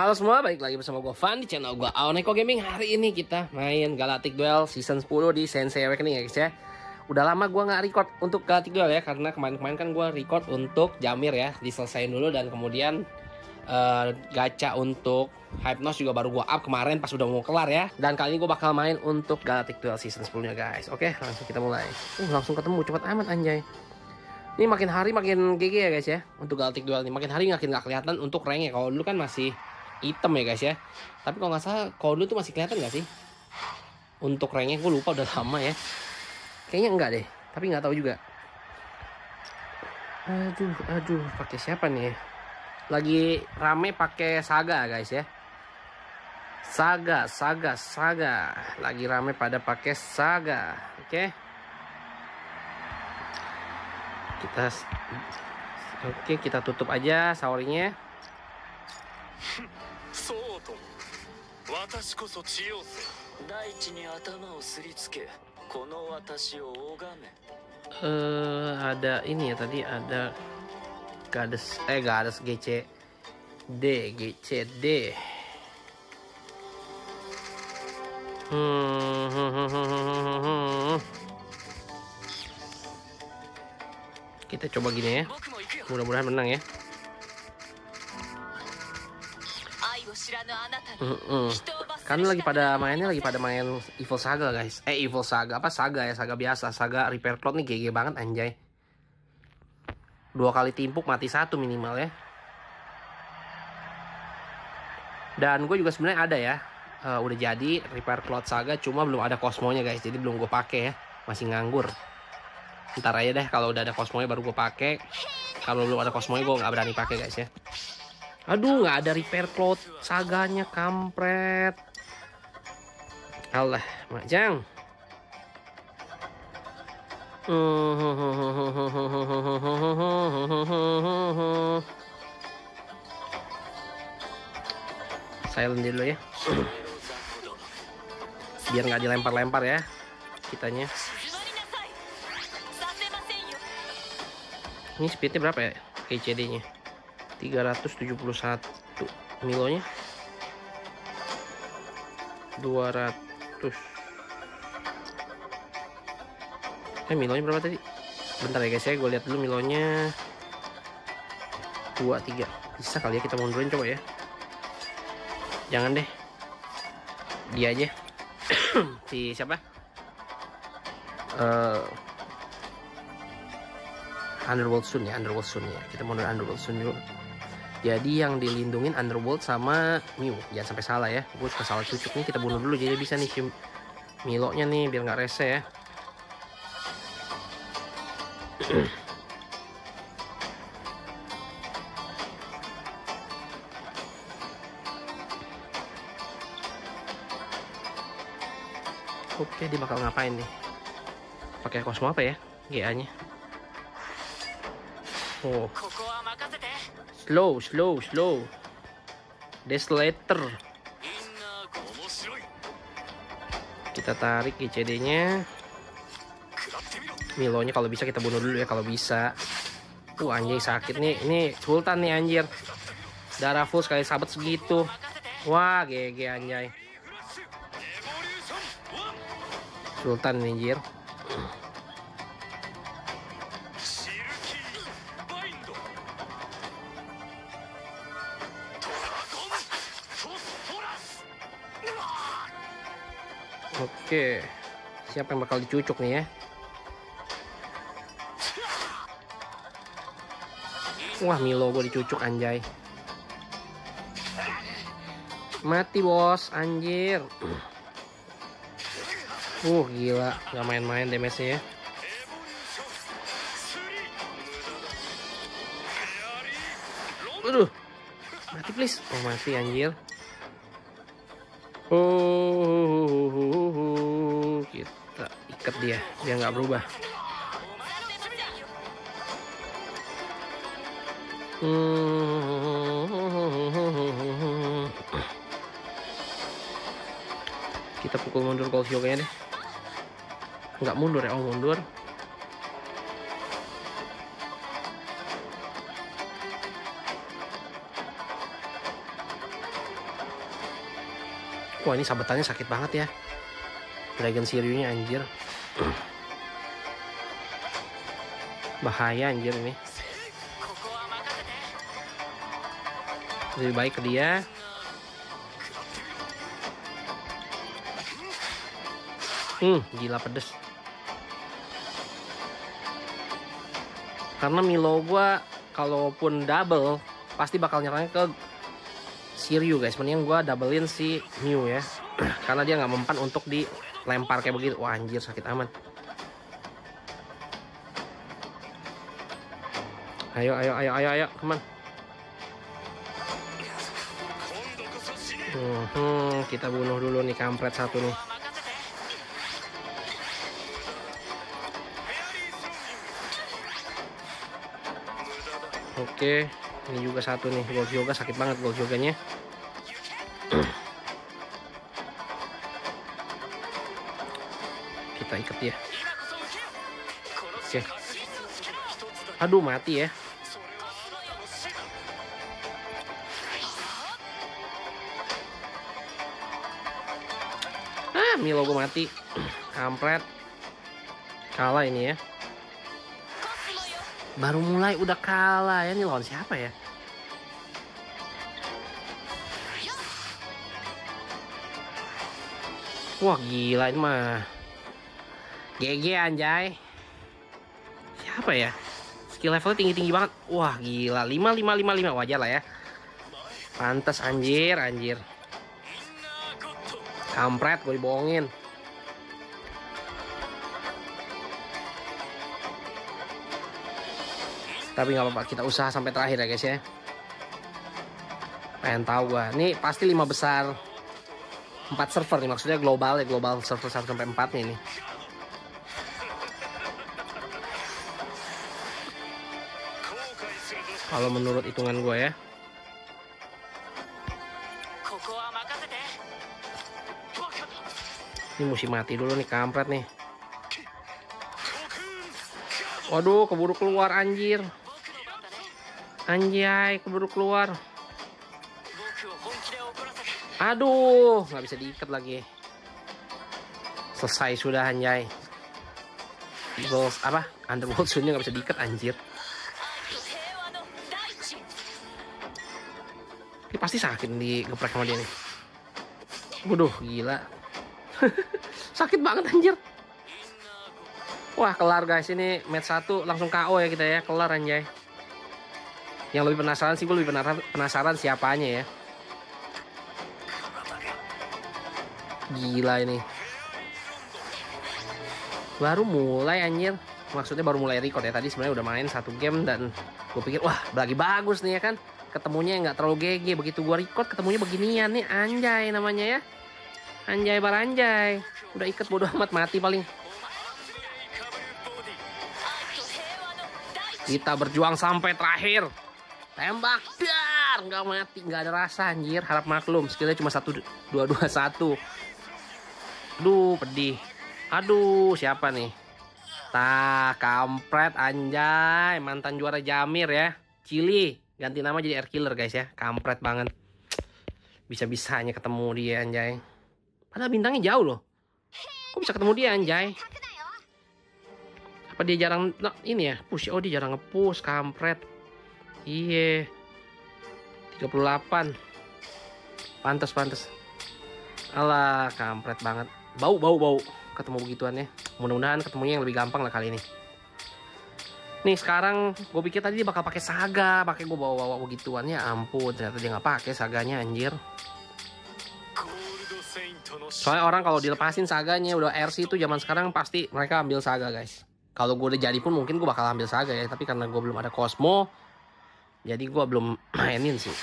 Halo semua, balik lagi bersama gue Van di channel gue Aoneko Gaming. Hari ini kita main Galactic Duel Season 10 di Sensei Awakening ya guys ya. Udah lama gue nggak record untuk Galactic Duel ya, karena kemarin-kemarin kan gue record untuk Jamir ya, diselesain dulu. Dan kemudian gacha untuk Hypnos juga baru gue up kemarin pas udah mau kelar ya. Dan kali ini gue bakal main untuk Galactic Duel Season 10 nya guys. Oke, langsung kita mulai. Langsung ketemu, cepet amat anjay. Ini makin hari makin GG ya guys ya, untuk Galactic Duel ini. Makin hari makin gak kelihatan untuk ranknya. Kalau dulu kan masih item ya guys ya. Tapi kalau nggak salah kalau dulu tuh masih kelihatan nggak sih untuk ranknya? Gue lupa, udah lama ya. Kayaknya enggak deh, tapi nggak tahu juga. Aduh, pakai siapa nih? Lagi rame pakai Saga guys ya. Saga. Lagi rame pada pakai Saga. Oke. Kita tutup aja saurinya. そうとも私こそ千代瀬大地に頭をすりつけこの私を拝め ada ini ya, tadi ada Gades GCD kita coba gini ya, mudah-mudahan menang ya. Karena lagi pada main Evil Saga guys. Evil Saga apa Saga ya, Saga biasa, Saga Repair Cloud nih GG banget anjay. 2 kali timpuk mati 1 minimal ya. Dan gue juga sebenarnya ada ya, udah jadi Repair Cloud Saga, cuma belum ada Cosmonya guys, jadi belum gue pakai ya, masih nganggur. Ntar aja deh, kalau udah ada Cosmonya baru gue pakai. Kalau belum ada Cosmonya gue nggak berani pakai guys ya. Aduh, nggak ada Repair Cloud Saganya, kampret. Alah, Majang. Silent dulu ya. Biar nggak dilempar-lempar ya kitanya. Ini speednya berapa ya KCD-nya? 371. Milonya 200. Milonya berapa tadi? Bentar ya guys ya, gue lihat dulu milonya. 23. Bisa kali ya kita mundurin, coba ya. Jangan deh, dia aja. Si siapa? Underworld Sun ya. Kita mundur Underworld Sun dulu. Jadi yang dilindungin Underworld sama Mew. Jangan sampai salah ya. Gue suka salah cucuk nih. Kita bunuh dulu jadi bisa nih si Milonya nih, biar nggak rese ya. Oke, dia bakal ngapain nih? Pakai Cosmo apa ya? GA-nya. Oh. Slow. Desolator. Kita tarik GCD-nya. Milonya kalau bisa kita bunuh dulu ya, kalau bisa. Anjay sakit nih. Ini Sultan nih anjir. Darah full sekali sahabat segitu. Wah, GG anjay. Sultan nih anjir. Oke, siapa yang bakal dicucuk nih ya? Wah, Milo gue dicucuk anjay. Mati bos, anjir. Gila, nggak main-main damage-nya ya. Aduh, mati please. Mati anjir. Kita ikat dia nggak berubah. Kita pukul mundur Gold Hyoganya deh. Nggak mundur ya, mundur. Wah, ini sabetannya sakit banget ya. Dragon Shiryu-nya anjir. Bahaya anjir ini. Lebih baik ke dia. Gila pedes. Karena Milo gua kalaupun double pasti bakal nyerangnya ke Shiryu guys. Mendingan gua doublein si Mew ya. Karena dia nggak mempan untuk dilempar kayak begitu. Wah anjir sakit amat. Ayo, teman. Kita bunuh dulu nih kampret satu nih. Oke, ini juga satu nih. Gold Yoga sakit banget Gold Yoganya. Kita ikat dia. Oke. Aduh mati ya. Milo gue mati. Kampret. Kalah ini ya. Baru mulai udah kalah ya. Ini lawan siapa ya? Wah gila ini mah. GG anjay. Siapa ya? Skill levelnya tinggi-tinggi banget. Wah gila. 5555 wajar lah ya. Pantes anjir. Kampret gue dibohongin. Tapi nggak apa-apa, kita usaha sampai terakhir ya guys ya. Pengen tahu gua. Nih pasti 5 besar 4 server nih, maksudnya global ya, global server 1 sampai 4 nih. Kalau menurut hitungan gua ya. Ini mesti mati dulu nih kampret nih. Waduh, keburu keluar anjir. Anjay, keburu keluar. Aduh, nggak bisa diikat lagi. Selesai sudah anjay. Eagles apa? Underworld Sun-nya nggak bisa diikat anjir. Ini pasti sakit digeprek sama dia nih. Waduh, gila. Sakit banget anjir. Wah kelar guys, ini match 1 langsung KO ya kita ya. Kelar anjay. Yang lebih penasaran sih, gue lebih penasaran siapanya ya. Gila ini. Baru mulai anjir. Maksudnya baru mulai record ya. Tadi sebenarnya udah main 1 game dan gue pikir wah lagi bagus nih ya kan. Ketemunya nggak terlalu GG. Begitu gue record ketemunya beginian nih. Anjay namanya ya. Anjay baranjay. Udah ikat bodo amat, mati paling. Kita berjuang sampai terakhir. Tembak dar, nggak mati, nggak ada rasa anjir. Harap maklum, skillnya cuma 1, 2, 2, 1. Aduh pedih. Aduh siapa nih? Kampret anjay. Mantan juara Jamir ya. Cili, ganti nama jadi Air Killer guys ya. Kampret banget. Bisa-bisanya ketemu dia anjay. Padahal bintangnya jauh loh. Kok bisa ketemu dia anjay? Apa dia jarang ini ya? Push. Oh dia jarang nge-push. Kampret. Iya. 38. Pantes. Alah kampret banget. Bau. Ketemu begituannya. Mudah-mudahan ketemunya yang lebih gampang lah kali ini. Nih sekarang gue pikir tadi dia bakal pakai Saga. Pakai gue bawa begituannya. Ampun ternyata dia nggak pakai Saganya anjir. Soalnya orang kalau dilepasin Saganya udah RC itu zaman sekarang pasti mereka ambil Saga guys. Kalau gue udah jadi pun mungkin gue bakal ambil Saga ya. Tapi karena gue belum ada Cosmo, jadi gue belum mainin sih.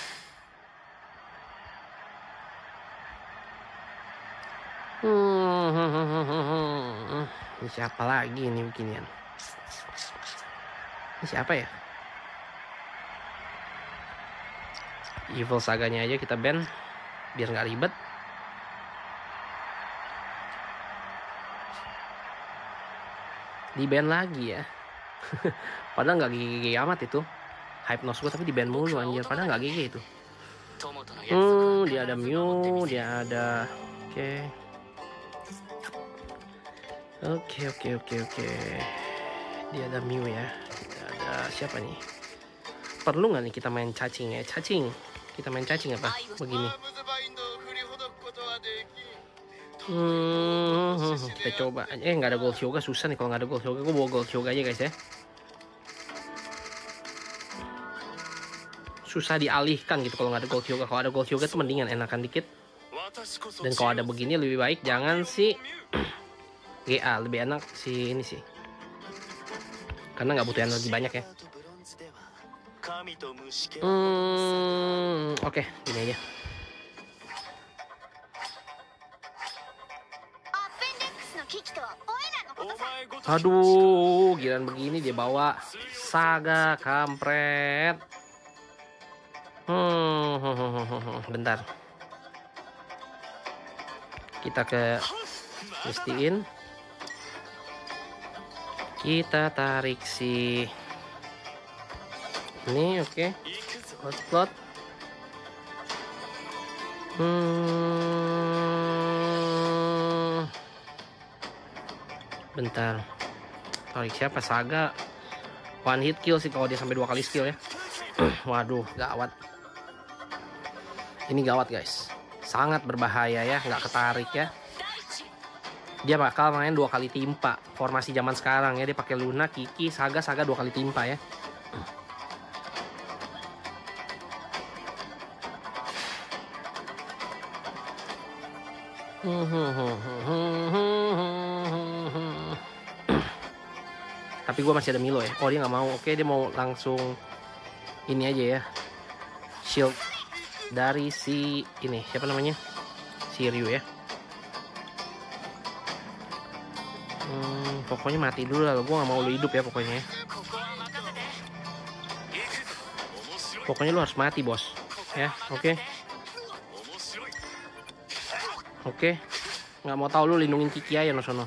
Ini siapa lagi ini beginian? Ini siapa ya? Evil Saganya aja kita ban biar nggak ribet. Di ban lagi ya. Padahal nggak gigi amat itu. Hypnos gue tapi di ban mulu anjir. Padahal nggak gigi itu. Dia ada Mew, dia ada Oke. Dia ada Mew ya. Kita ada siapa nih? Perlu nggak nih kita main cacing ya? Kita main cacing apa? Begini. Kita coba. Nggak ada Gold Hyuga, susah nih kalau nggak ada Gold Hyuga. Gue bawa Gold Hyuga aja guys ya. Susah dialihkan gitu kalau nggak ada Gold Hyuga. Kalau ada Gold Hyuga tuh mendingan, enakan dikit. Dan kalau ada begini lebih baik jangan si GA, lebih enak si ini sih. Karena nggak butuh energi banyak ya. Oke, gini aja. Aduh, giliran begini dia bawa Saga kampret. Bentar. Kita ke Mistiin. Kita tarik si ini, oke. Slot. Bentar. Tarik siapa? Saga. One hit kill sih kalau dia sampai 2 kali skill ya. Waduh, gawat. Ini gawat guys. Sangat berbahaya ya, nggak ketarik ya. Dia bakal main 2 kali timpa. Formasi zaman sekarang ya, dia pakai Luna, Kiki, Saga 2 kali timpa ya. Tapi gue masih ada Milo ya. Oh, dia nggak mau. Oke, dia mau langsung ini aja ya. Shield dari si ini, siapa namanya? Si Ryu ya. Pokoknya mati dulu lah, gue gak mau lu hidup ya pokoknya. Pokoknya lu harus mati bos, ya, oke. Nggak mau tahu lu lindungin Kiki aja no sono.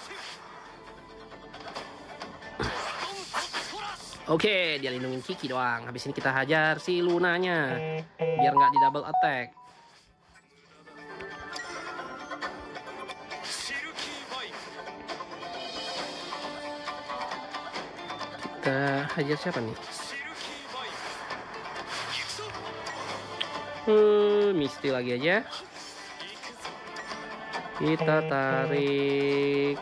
Oke, dia lindungin Kiki doang. Habis ini kita hajar si Lunanya, biar nggak di double attack. Kita hajar siapa nih? Misty lagi aja. Kita tarik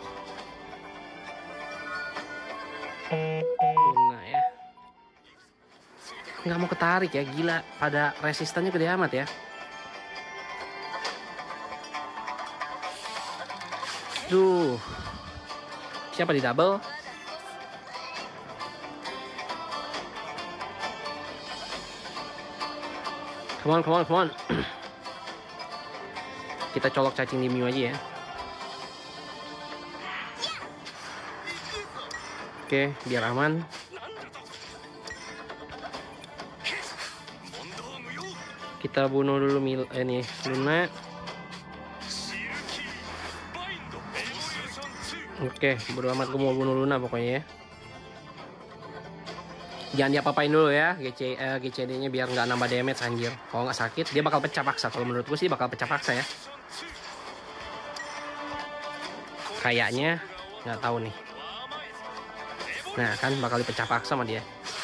Luna ya. Nggak mau ketarik ya, gila. Pada resistannya gede amat ya. Duh. Siapa di double? Come on. Kita colok cacing di Mew aja ya. Oke, biar aman. Kita bunuh dulu ini Luna. Oke, bodo amat, gue mau bunuh Luna pokoknya ya. Jangan diapa-apain dulu ya GCD-nya biar nggak nambah damage anjir. Kalau nggak sakit dia bakal pecah paksa. Kalau menurut gue sih bakal pecah paksa ya. Kayaknya nggak tahu nih. Nah kan bakal dipecah paksa sama dia.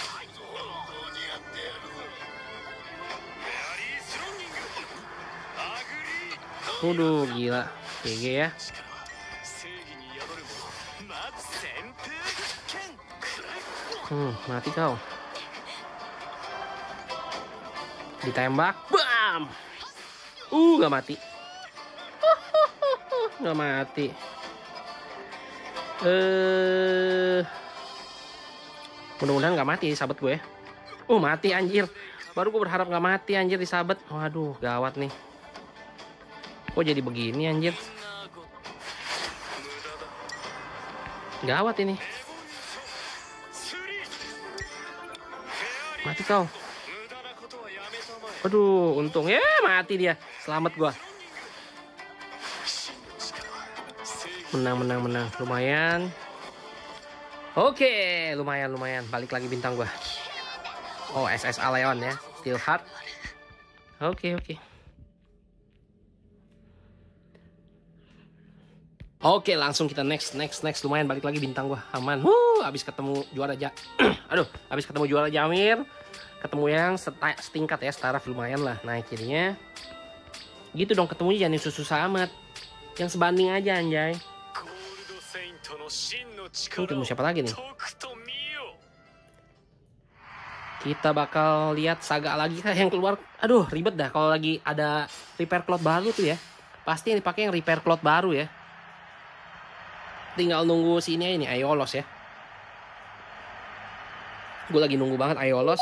Waduh gila, GG ya. Mati kau. Ditembak, bam. Nggak mati. Nggak mati. Mudah-mudahan nggak mati sahabat gue. Mati anjir. Baru gue berharap nggak mati anjir di sahabat. Waduh, gawat nih. Kok jadi begini anjir? Gawat ini. Mati kau. Aduh, untung ya mati dia. Selamat gua. Menang. Lumayan. Oke, lumayan. Balik lagi bintang gua. Oh, SS Leon ya. Steel Heart. Oke. Oke, langsung kita next. Lumayan balik lagi bintang gua. Aman. Habis ketemu juara Aduh, habis ketemu juara Jamir. Ketemu yang setingkat ya, setara lumayan lah naikinnya. Gitu dong, ketemunya jangan yang susah amat. Yang sebanding aja anjay. Ketemu siapa lagi nih? Kita bakal lihat Saga lagi kah yang keluar. Aduh, ribet dah kalau lagi ada repair cloth baru tuh ya. Pasti yang dipakai yang repair cloth baru ya. Tinggal nunggu sini ini Aiolos ya. Gue lagi nunggu banget Aiolos.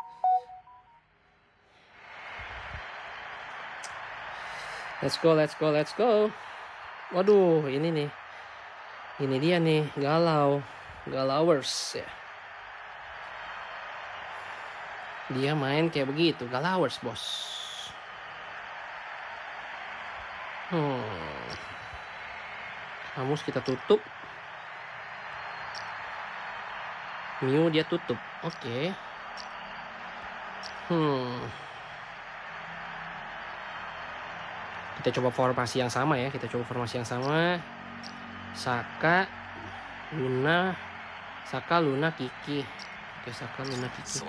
Let's go. Waduh, ini nih. Ini dia nih, Galowers ya. Dia main kayak begitu, Galowers bos. Kamus kita tutup. Mew dia tutup. Oke. Kita coba formasi yang sama ya. Saka, Luna, Kiki. Oke, Saka, Luna, Kiki.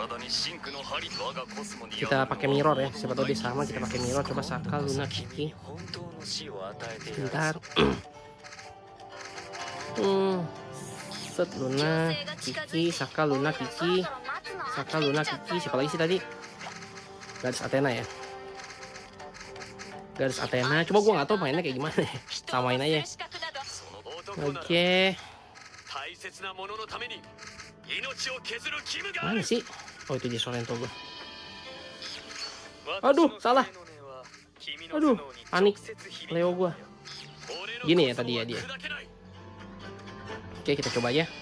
Kita pakai mirror ya. Siapa tahu dia sama, kita pakai mirror. Coba Saka, Luna, Kiki. Bentar. Set Luna, Kiki, Saka, Luna, Kiki. Siapa lagi sih tadi? Garis Athena ya. Cuma gue nggak tahu mainnya kayak gimana ya. Samain aja. Oke. Mana sih? Oh, itu dia Sorrento gue. Aduh, salah. Aduh, panik Leo gue. Gini ya tadi ya dia. Oke, kita coba ya.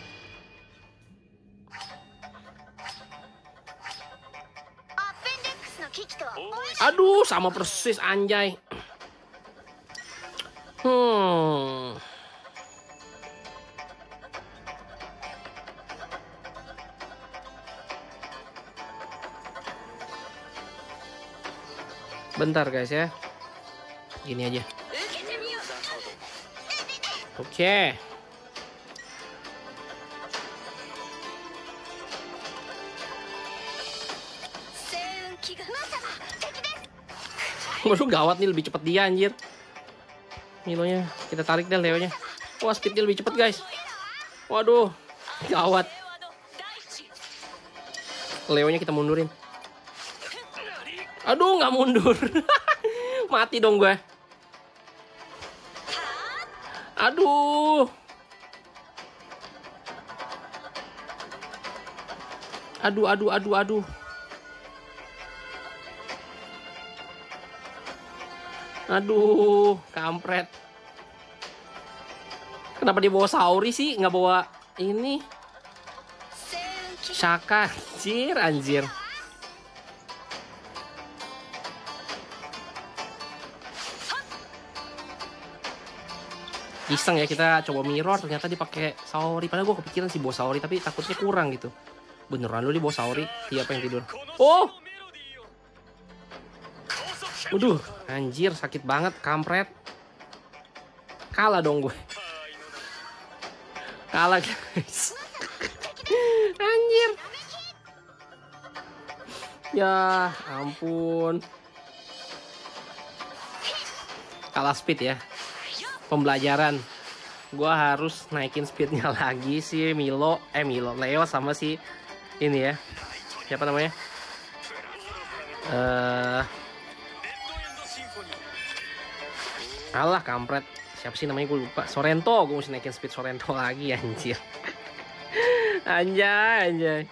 Aduh, sama persis anjay. Bentar guys ya. Gini aja. Oke. Waduh, gawat nih, lebih cepet dia anjir. Milonya kita tarik deh Leonya. Wah, speednya lebih cepet guys. Waduh, gawat. Leonya kita mundurin. Aduh, nggak mundur. Mati dong gue. Aduh. Aduh. Aduh, kampret. Kenapa dia bawa Saori sih? Nggak bawa ini. Shaka, anjir. Iseng ya, kita coba mirror, ternyata dipakai Saori. Padahal gue kepikiran sih bawa Saori, tapi takutnya kurang gitu. Beneran lu dia bawa Saori? Dia pengen tidur. Oh! Waduh, anjir, sakit banget, kampret. Kalah dong gue. Kalah guys. Anjir. Ya ampun. Kalah speed ya. Pembelajaran. Gua harus naikin speednya lagi sih Leo sama si ini ya. Siapa namanya? Alah, kampret. Siapa sih namanya, gue lupa. Sorrento. Gue mesti naikin speed Sorrento lagi anjir. Anjay.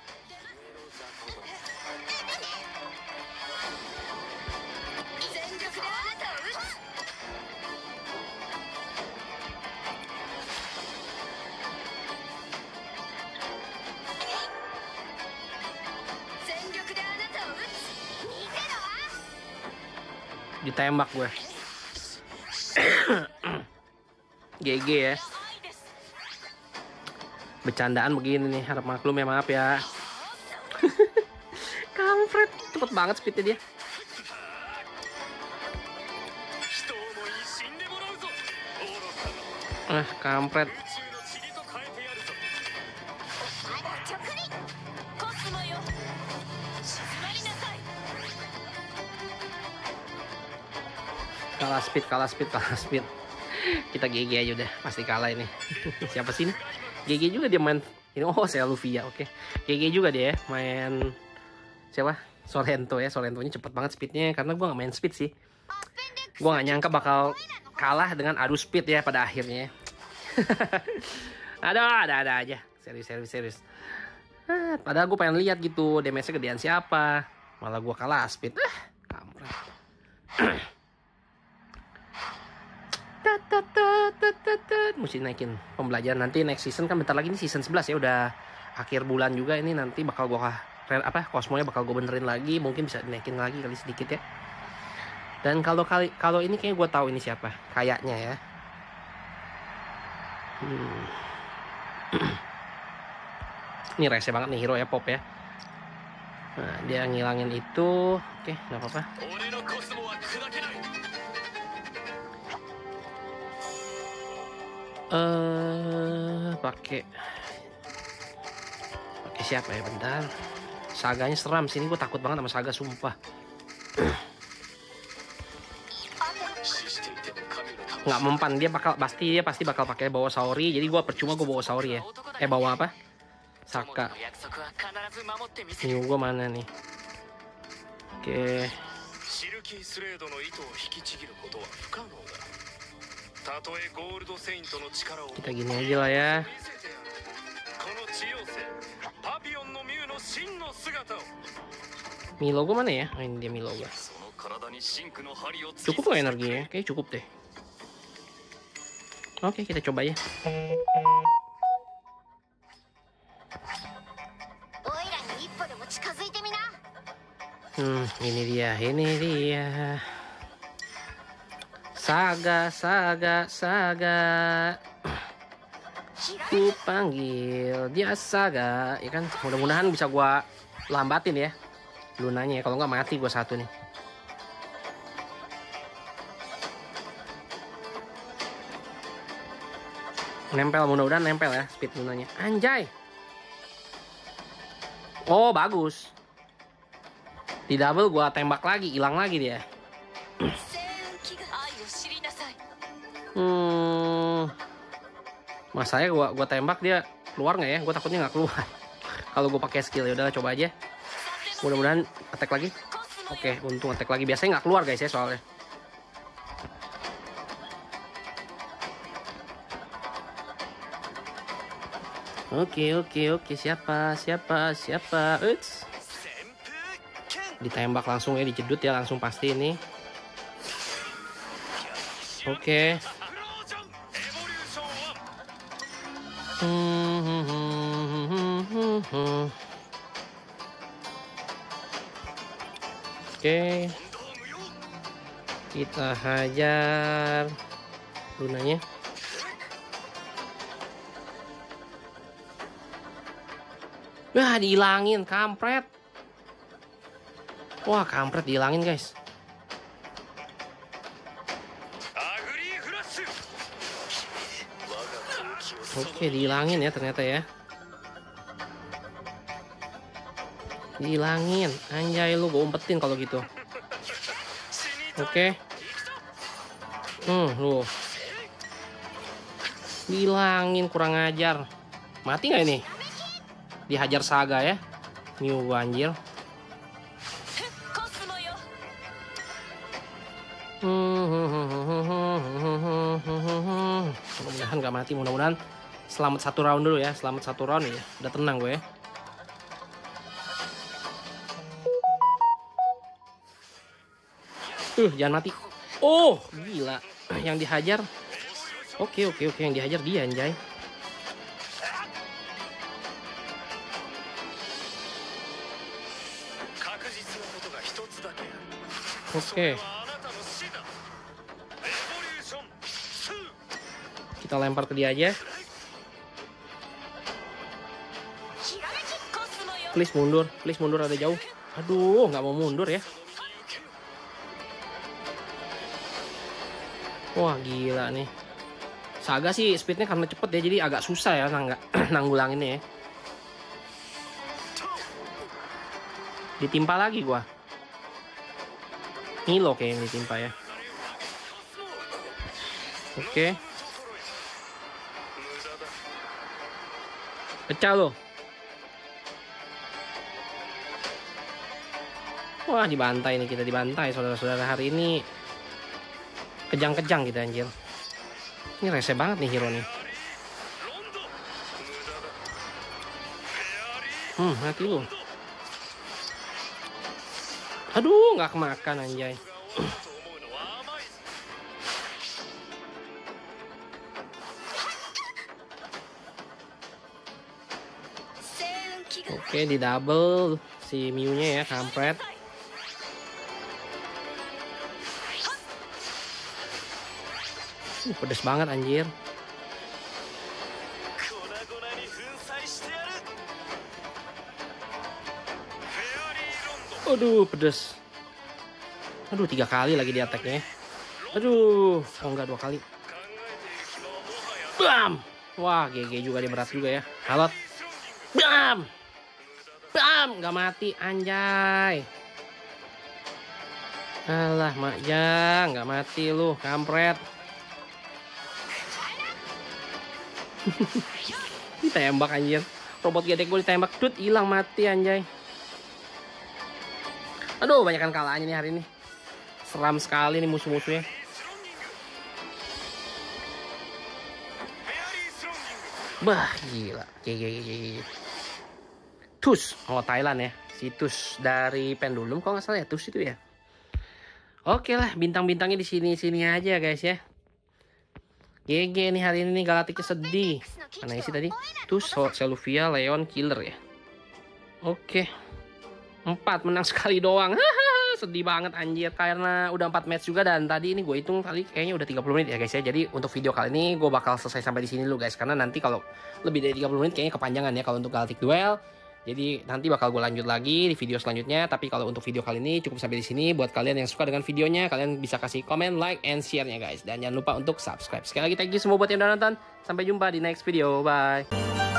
Ditembak gue. GG ya. Bercandaan begini nih, harap maklum ya, maaf ya. Kampret, cepet banget speednya dia. Ah, kampret. 宇宙の塵と変えてやるぞ。直にコスモよ、静まりなさい。 Kalah speed, kalah speed, kalah speed. Kita GG aja udah, pasti kalah ini. Siapa sih ini? GG juga dia main. Ini oh saya Luvia, oke. GG juga dia ya, main siapa? Sorrento ya. Sorrentonya cepet banget speednya karena gue nggak main speed sih. Gue nggak nyangka bakal kalah dengan adu speed ya pada akhirnya. ada aja. Serius. Padahal gue pengen lihat gitu damage-nya gedean siapa. Malah gue kalah speed. Kampret. Mesti naikin pembelajaran nanti next season kan bentar lagi ini season 11 ya, udah akhir bulan juga ini, nanti bakal gua Cosmo-nya bakal gue benerin lagi, mungkin bisa dinaikin lagi kali sedikit ya. Dan kalau ini kayaknya gue tahu ini siapa kayaknya ya. Ini rese banget nih hero ya, pop ya. Nah, dia ngilangin itu. Oke, nggak apa-apa. Pakai siapa ya, bentar. Saganya seram sini, gue takut banget sama Saga sumpah. Nggak mempan, dia pasti bakal pakai bawa Saori, jadi gue percuma gue bawa Saori ya. Bawa apa? Saka. New gue mana nih? Oke. Kita gini aja lah ya. Milo gue mana ya? Oh, ini dia Milo gue. Cukup nggak energinya? Kayaknya cukup deh. Oke, kita coba ya. Ini dia. Saga. Ku panggil dia Saga, ya kan? Mudah-mudahan bisa gua lambatin ya lunanya ya. Kalau nggak mati gua satu nih. Nempel, mudah-mudahan nempel ya speed lunanya. Anjay. Oh, bagus. Di double gua tembak lagi, hilang lagi dia. Masanya gua tembak dia keluar nggak ya? Gue takutnya nggak keluar. Kalau gue pakai skill ya udah coba aja. Mudah-mudahan attack lagi. Oke, untung attack lagi. Biasanya nggak keluar guys ya soalnya. Oke. Siapa? Uts. Ditembak langsung ya, dijedut ya langsung pasti ini. Oke. Oke. Kita hajar lunanya. Wah, dihilangin, kampret. Wah, kampret dihilangin, guys. Oke, dihilangin ya ternyata ya. Dihilangin. Anjay, lu gue umpetin kalau gitu. Oke. Lu. Dihilangin, kurang ajar. Mati nggak ini? Dihajar Saga ya. New anjir. Mudah-mudahan nggak mati, mudah-mudahan selamat satu round dulu ya, selamat satu round ya, udah tenang gue ya. Jangan mati. Oh, gila, yang dihajar. Oke, yang dihajar dia anjay. Oke. Kita lempar ke dia aja. Please mundur ada jauh. Aduh, nggak mau mundur ya. Wah, gila nih. Saga sih speednya karena cepet ya, jadi agak susah ya nanggulanginnya ya. Ditimpa lagi gua. Milo kayak yang ditimpa ya. Oke. Pecah lo. Wah, dibantai nih, kita dibantai saudara-saudara hari ini. Kejang-kejang kita anjir. Ini rese banget nih hero nih. Mati lu. Aduh, nggak kemakan anjay. Oke, di double si Miu-nya ya, kampret. Pedes banget anjir. Aduh, pedes. Aduh, 3 kali lagi di attack-nya. Aduh, oh enggak 2 kali. Bam. Wah, GG juga, dia berat juga ya. Halot. Bam. Bam, nggak mati anjay. Alah, Makjang, nggak mati lu, kampret. Ditembak anjir. Robot gedek gue ditembak, tut, hilang mati anjay. Aduh, banyakan kalahnya nih hari ini. Seram sekali nih musuh-musuhnya. Bah, gila. GG. Tus, oh Thailand ya, si Tus dari Pendulum kalau nggak salah ya, Tus itu ya. Oke lah, bintang-bintangnya di sini aja guys ya. GG nih hari ini nih, Galacticnya sedih. Mana isi tadi? Tus, Seluvia, Leon, Killer ya. Oke, 4 menang sekali doang. Sedih banget anjir, karena udah 4 match juga, dan tadi ini gue hitung tadi kayaknya udah 30 menit ya guys ya. Jadi untuk video kali ini gue bakal selesai sampai di sini dulu guys, karena nanti kalau lebih dari 30 menit kayaknya kepanjangan ya kalau untuk Galactic Duel. Jadi nanti bakal gue lanjut lagi di video selanjutnya. Tapi kalau untuk video kali ini cukup sampai di sini. Buat kalian yang suka dengan videonya, kalian bisa kasih komen, like, and share-nya guys. Dan jangan lupa untuk subscribe. Sekali lagi thank you semua buat yang udah nonton. Sampai jumpa di next video. Bye.